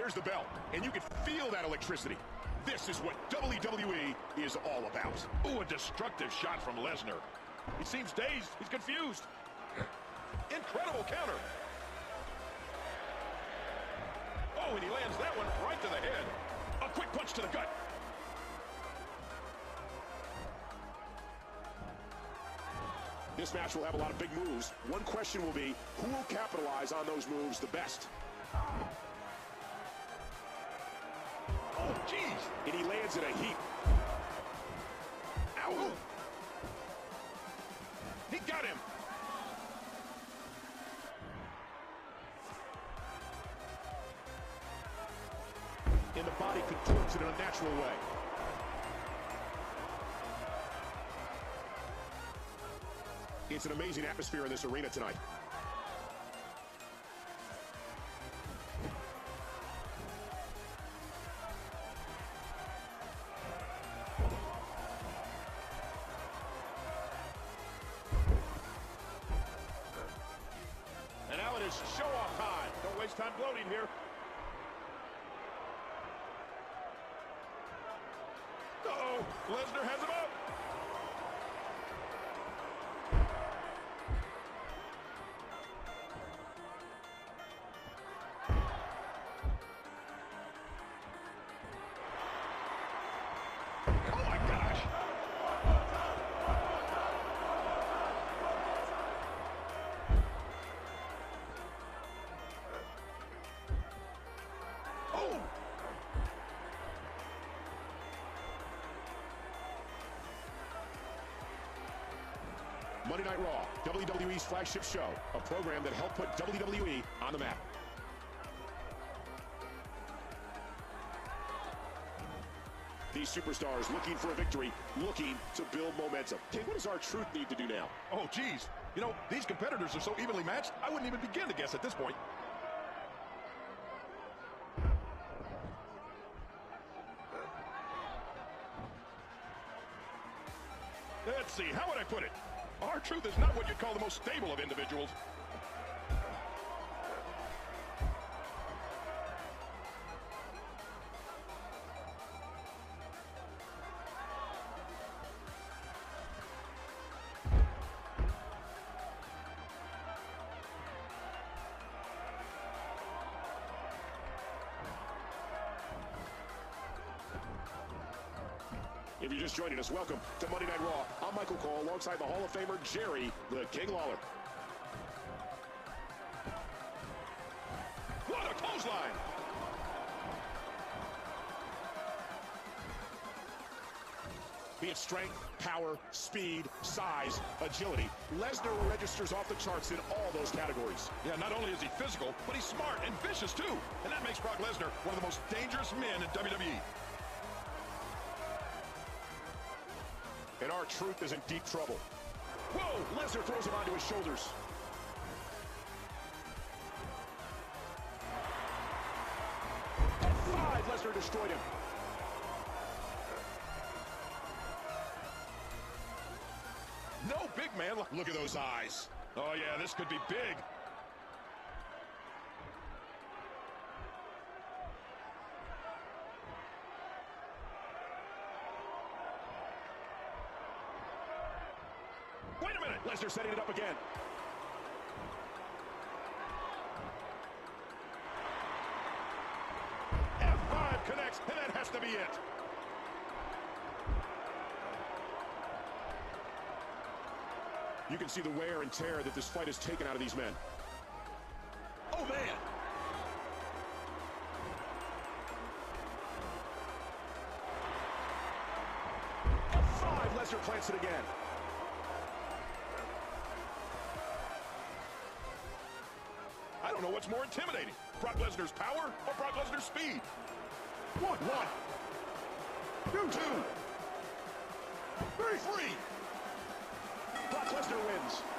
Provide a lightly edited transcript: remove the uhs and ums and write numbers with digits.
there's the bell, and you can feel that electricity. This is what WWE is all about. Ooh, a destructive shot from Lesnar. He seems dazed. He's confused. Incredible counter. Oh, and he lands that one right to the head. A quick punch to the gut. This match will have a lot of big moves. One question will be, who will capitalize on those moves the best? Oh, jeez. And he lands in a heap. Ow. He got him. And the body contorts in an unnatural way. It's an amazing atmosphere in this arena tonight. And now it is show-off time. Don't waste time gloating here. Uh-oh, Lesnar has him up. Oh my gosh. Oh. Monday Night Raw, WWE's flagship show, a program that helped put WWE on the map. These superstars looking for a victory, looking to build momentum. Okay, what does R-Truth need to do now? Oh, geez. You know, these competitors are so evenly matched, I wouldn't even begin to guess at this point. Let's see, how would I put it? R-Truth is not what you'd call the most stable of individuals. If you're just joining us, welcome to Monday Night Raw. I'm Michael Cole alongside the Hall of Famer, Jerry the King Lawler. What a clothesline! Be it strength, power, speed, size, agility, Lesnar registers off the charts in all those categories. Yeah, not only is he physical, but he's smart and vicious too. And that makes Brock Lesnar one of the most dangerous men in WWE. And R-Truth is in deep trouble. Whoa! Lesnar throws him onto his shoulders. F5, Lesnar destroyed him. No big man. Look at those eyes. Oh yeah, this could be big. Wait a minute! Lesnar setting it up again. F5 connects, and that has to be it. You can see the wear and tear that this fight has taken out of these men. Oh, man. F5, Lesnar plants it again. I don't know what's more intimidating, Brock Lesnar's power or Brock Lesnar's speed. One, two, three. Brock Lesnar wins.